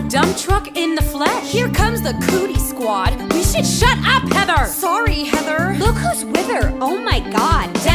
dump truck in the flesh. Here comes the cootie squad. We should shut up, Heather! Sorry, Heather. Look who's with her. Oh my god.